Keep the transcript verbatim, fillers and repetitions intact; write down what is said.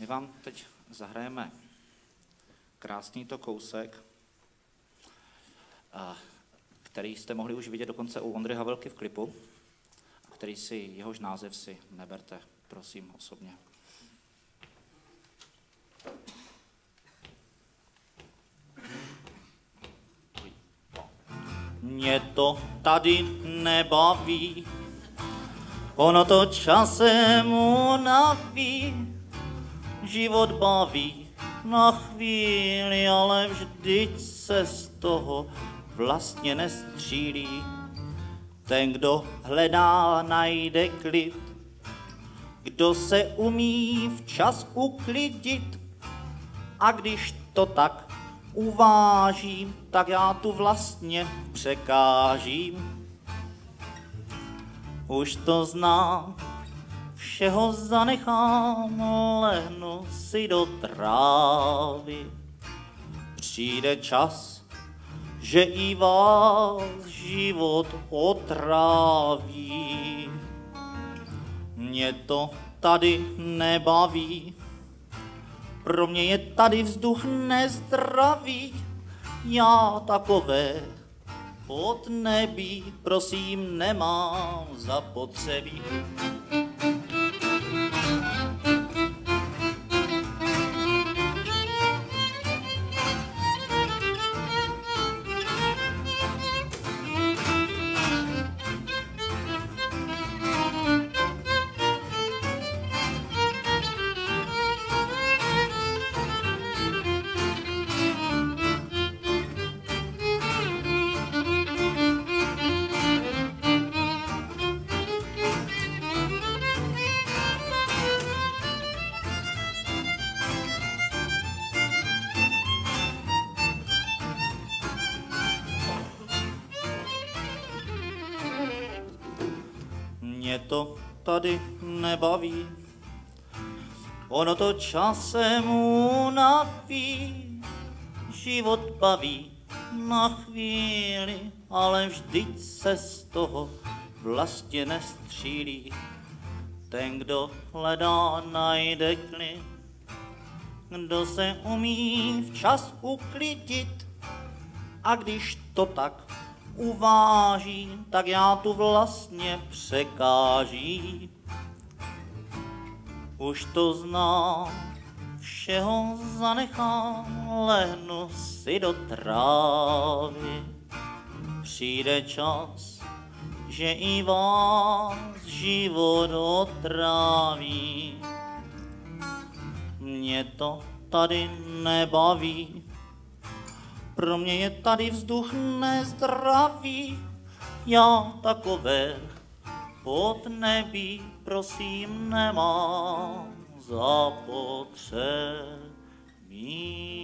My vám teď zahrajeme krásný to kousek, který jste mohli už vidět dokonce u Ondry Havelky v klipu, který si, jehož název si neberte, prosím, osobně. Mě to tady nebaví, ono to časem unaví, život baví na chvíli, ale vždyť se z toho vlastně nestřílí. Ten, kdo hledá, najde klid, kdo se umí včas uklidit. A když to tak uvážím, tak já tu vlastně překážím. Už to znám, všeho zanechám, lehnu si do trávy. Přijde čas, že i vás život otráví. Mě to tady nebaví, pro mě je tady vzduch nezdravý. Já takové podnebí, prosím, nemám zapotřebí. Mě to tady nebaví, ono to časem unaví, život baví na chvíli, ale vždyť se z toho vlastně nestřílí. Ten, kdo hledá, najde klid, kdo se umí včas uklidit. A když to tak uvážím, tak já tu vlastně překážím. Už to znám, všeho zanechám, lehnu si do trávy. Přijde čas, že i vás život otráví. Mě to tady nebaví, pro mě je tady vzduch nezdravý. Já takové podnebí, prosím, nemám zapotřebí.